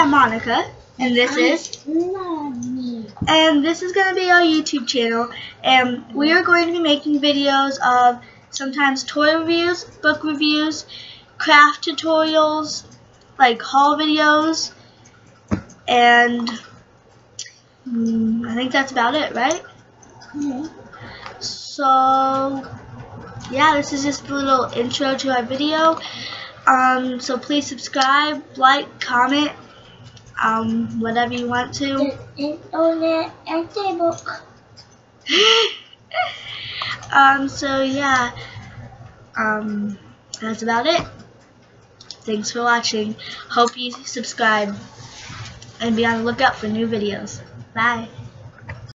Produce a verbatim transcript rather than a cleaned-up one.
I'm Monica, and this is Mommy. and this is going to be our YouTube channel, and we are going to be making videos of sometimes toy reviews, book reviews, craft tutorials, like haul videos, and mm, I think that's about it, right? Mm-hmm. So yeah, this is just a little intro to our video. Um, so please subscribe, like, comment, um, whatever you want to. The internet and the book. um, so yeah, um, that's about it. Thanks for watching. Hope you subscribe and be on the lookout for new videos. Bye.